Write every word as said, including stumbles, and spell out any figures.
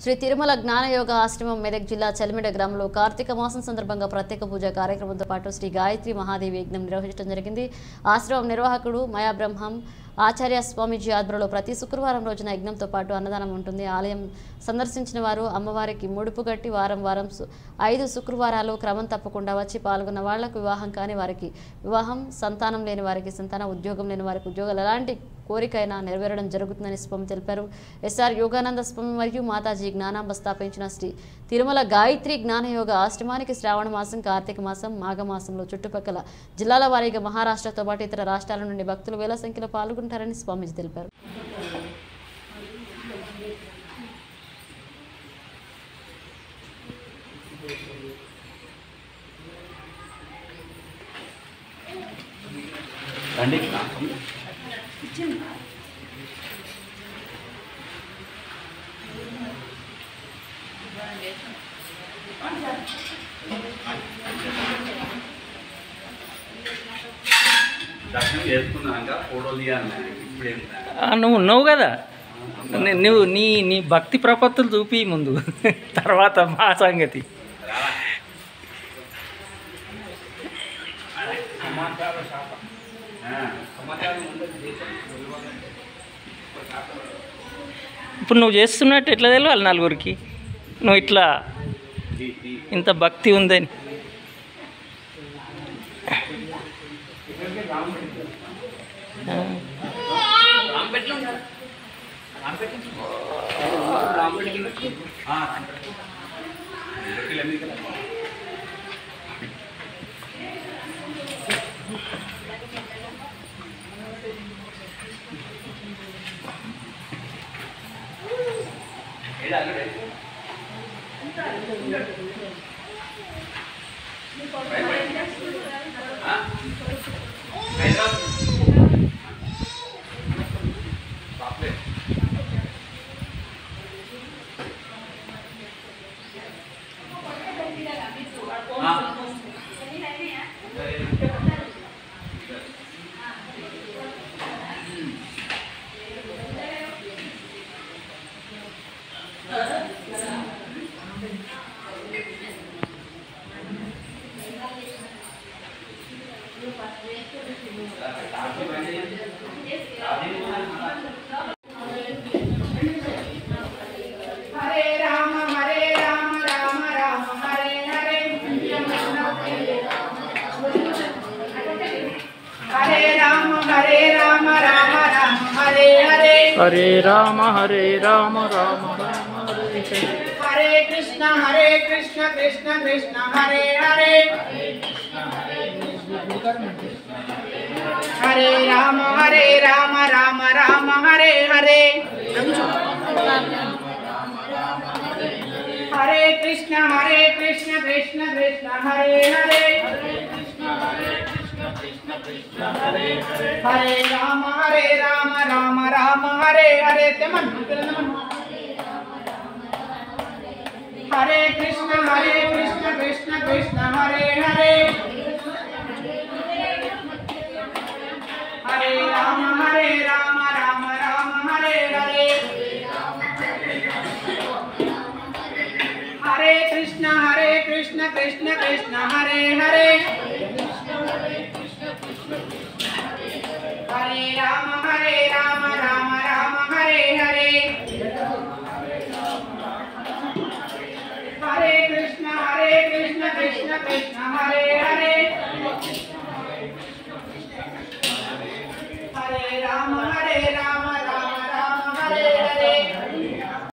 శ్రీ తిరుమల జ్ఞానయోగ ఆశ్రమం మెదక్ జిల్లా చలిమిడ గ్రామంలో కార్తీక మాసం సందర్భంగా ప్రత్యేక పూజ కార్యక్రమంతో పాటు శ్రీ గాయత్రి మహాదేవి యజ్ఞం నిర్వహించడం జరిగింది. ఆశ్రమం నిర్వాహకుడు మయా బ్రహ్మం ఆచార్య స్వామీజీ ఆధ్వర్యంలో ప్రతి శుక్రవారం రోజున యజ్ఞంతో పాటు అన్నదానం ఉంటుంది. ఆలయం సందర్శించిన వారు అమ్మవారికి ముడుపు కట్టి వారం వారం ఐదు శుక్రవారాలు క్రమం తప్పకుండా వచ్చి పాల్గొన్న వాళ్లకు వివాహం కాని వారికి వివాహం, సంతానం లేని వారికి సంతానం, ఉద్యోగం లేని వారికి ఉద్యోగాలు ఎలాంటి కోరికైనా నెరవేరడం జరుగుతుందని స్వామి తెలిపారు. ఎస్ఆర్ యోగానంద స్వామి మరియు మాతాజీ జ్ఞానాంబ స్థాపించిన శ్రీ తిరుమల గాయత్రి జ్ఞానయోగ ఆశ్రమానికి శ్రావణ మాసం, కార్తీక మాసం, మాఘమాసంలో చుట్టుపక్కల జిల్లాల వారీగా మహారాష్ట్రతో పాటు ఇతర రాష్ట్రాల నుండి భక్తులు వేల సంఖ్యలో పాల్గొంటారని స్వామీజీ తెలిపారు. నువ్వు ఉన్నావు కదా, నువ్వు నీ నీ భక్తి ప్రపత్తులు చూపి ముందు, తర్వాత మా సంగతి. ఇప్పుడు నువ్వు చేస్తున్నట్టు ఎట్లా తెలియాలి నలుగురికి నువ్వు ఇట్లా ఇంత భక్తి ఉందని? हरे राम हरे राम राम राम हरे हरे हरे कृष्ण हरे कृष्ण कृष्ण कृष्ण हरे हरे हरे राम हरे राम राम राम हरे हरे हरे कृष्ण हरे कृष्ण कृष्ण कृष्ण हरे हरे हरे राम हरे राम राम राम हरे हरे तेमन हरे कृष्ण हरे कृष्ण कृष्ण कृष्ण हरे हरे हरे राम हरे राम राम राम हरे हरे हरे कृष्ण हरे कृष्ण कृष्ण कृष्ण हरे हरे हरे राम हरे राम राम राम हरे हरे हरे कृष्ण हरे कृष्ण कृष्ण कृष्ण हरे हरे हरे राम हरे राम